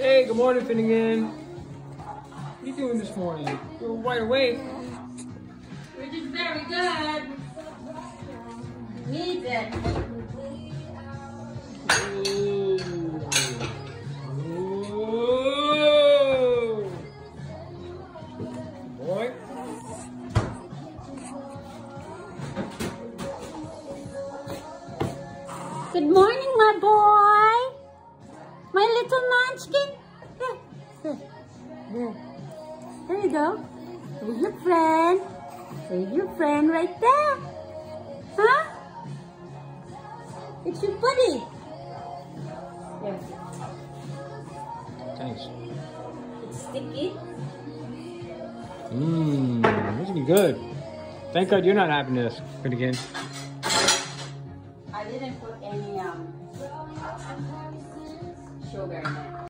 Hey, good morning, Finnegan. What are you doing this morning? You're wide awake. Which is very good. Needs it. Whoa. Boy. Good morning, my boy. My little munchkin. There. There you go. There's your friend. There's your friend right there. Huh? It's your buddy. There. Thanks. It's sticky. This will be good. Thank God you're not having this, Finnegan. I didn't put any sugar in it.